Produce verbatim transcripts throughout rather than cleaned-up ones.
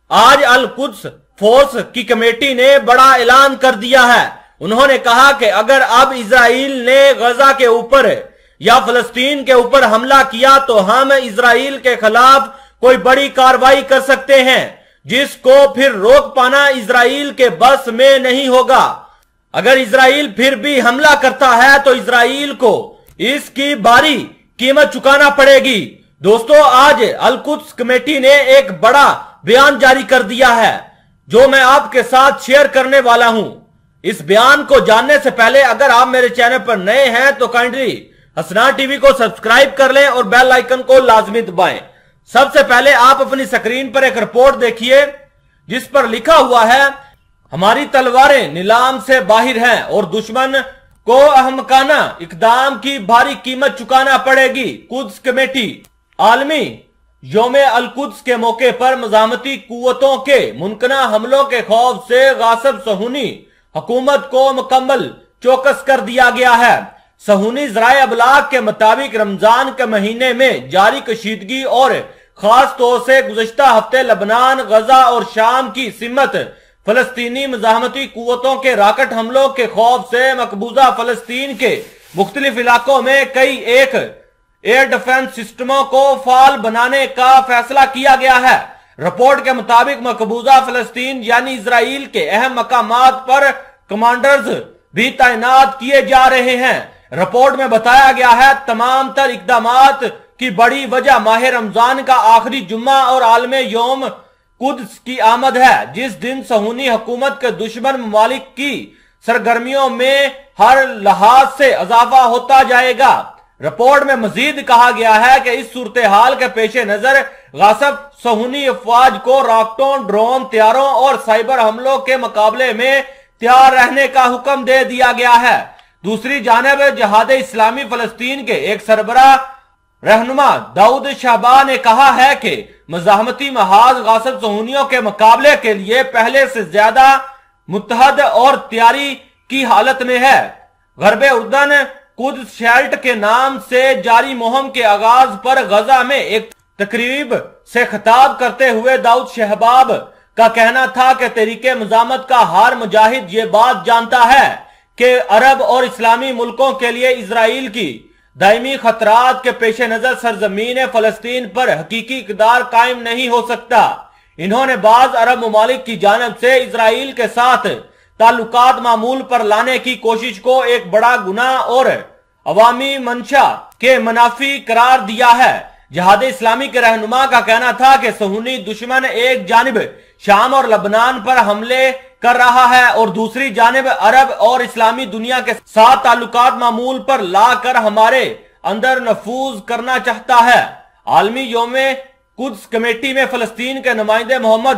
آج القدس فورس کی کمیٹی نے بڑا اعلان کر دیا ہے۔ انہوں نے کہا کہ اگر اب اسرائیل نے غزہ کے اوپر یا فلسطین کے اوپر حملہ کیا تو ہم اسرائیل کے خلاف کوئی بڑی کارروائی کر سکتے ہیں، جس کو پھر روک پانا اسرائیل کے بس میں نہیں ہوگا۔ اگر اسرائیل پھر بھی حملہ کرتا ہے تو اسرائیل کو اس کی بھاری قیمت چکانا پڑے گی۔ دوستو، آج القدس کمیٹی نے ایک بڑا بیان جاری کر دیا ہے جو میں آپ کے ساتھ شیئر کرنے والا ہوں۔ اس بیان کو جاننے سے پہلے اگر آپ میرے چینل پر نئے ہیں تو کائنڈلی حسنات ٹی وی کو سبسکرائب کر لیں اور بیل آئیکن کو لازمی دبائیں۔ سب سے پہلے آپ اپنی سکرین پر ایک رپورٹ دیکھیے جس پر لکھا ہوا ہے ہماری تلواریں نیلام سے باہر ہیں اور دشمن کو احمقانہ اقدام کی بھاری قیمت چکانا پڑے گی۔ قدس کمیٹی عالمی یوم القدس کے موقع پر مزاحمتی قوتوں کے ممکنہ حملوں کے خوف سے غاصب صہیونی حکومت کو مکمل چوکس کر دیا گیا ہے۔ صہیونی ذرائع ابلاغ کے مطابق رمضان کے مہینے میں جاری کشیدگی اور خاص طور سے گزشتہ ہفتے لبنان، غزہ اور شام کی سمت فلسطینی مزاحمتی قوتوں کے راکٹ حملوں کے خوف سے مقبوضہ فلسطین کے مختلف علاقوں میں کئی ایک ایئر ڈیفنس سسٹموں کو فعال بنانے کا فیصلہ کیا گیا ہے۔ رپورٹ کے مطابق مقبوضہ فلسطین یعنی اسرائیل کے اہم مقامات پر کمانڈرز بھی تعینات کیے جا رہے ہیں۔ رپورٹ میں بتایا گیا ہے تمام تر اقدامات کی بڑی وجہ ماہ رمضان کا آخری جمعہ اور عالمی یوم قدس کی آمد ہے، جس دن صہیونی حکومت کے دشمن ممالک کی سرگرمیوں میں ہر لحاظ سے اضافہ ہوتا جائے گا۔ رپورٹ میں مزید کہا گیا ہے کہ اس صورتحال کے پیش نظر غاصب صہیونی افواج کو راکٹوں، ڈرون، طیاروں اور سائبر حملوں کے مقابلے میں تیار رہنے کا حکم دے دیا گیا ہے۔ دوسری جانب جہاد اسلامی فلسطین کے ایک سربراہ رہنما داؤد شہباہ نے کہا ہے کہ مزاحمتی محاذ غاصب صہیونیوں کے مقابلے کے لیے پہلے سے زیادہ متحد اور تیاری کی حالت میں ہے۔ غرب اردن قدس شیلٹ کے نام سے جاری مہم کے آغاز پر غزہ میں ایک تقریب سے خطاب کرتے ہوئے داؤد شہباب کا کہنا تھا کہ تحریک مزاحمت کا ہر مجاہد یہ بات جانتا ہے کہ عرب اور اسلامی ملکوں کے لیے اسرائیل کی دائمی خطرات کے پیش نظر سرزمین فلسطین پر حقیقی اقدار قائم نہیں ہو سکتا۔ انہوں نے بعض عرب ممالک کی جانب سے اسرائیل کے ساتھ تعلقات معمول پر لانے کی کوشش کو ایک بڑا گناہ اور عوامی منشا کے منافی قرار دیا ہے۔ جہاد اسلامی کے رہنما کا کہنا تھا کہ صہیونی دشمن ایک جانب شام اور لبنان پر حملے کر رہا ہے اور دوسری جانب عرب اور اسلامی دنیا کے ساتھ تعلقات معمول پر لا کر ہمارے اندر نفوذ کرنا چاہتا ہے۔ عالمی یوم قدس کمیٹی میں فلسطین کے نمائندے محمد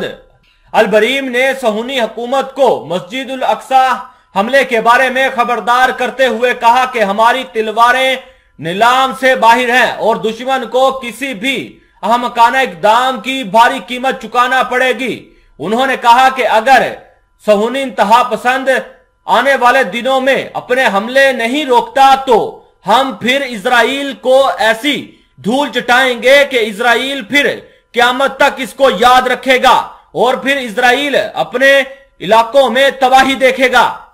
البریم نے صہیونی حکومت کو مسجد الاقصی حملے کے بارے میں خبردار کرتے ہوئے کہا کہ ہماری تلواریں نیلام سے باہر ہیں اور دشمن کو کسی بھی احمقانہ اقدام کی بھاری قیمت چکانا پڑے گی۔ انہوں نے کہا کہ اگر صہیونی انتہا پسند آنے والے دنوں میں اپنے حملے نہیں روکتا تو ہم پھر اسرائیل کو ایسی دھول چٹائیں گے کہ اسرائیل پھر قیامت تک اس کو یاد رکھے گا اور پھر اسرائیل اپنے علاقوں میں تباہی دیکھے گا۔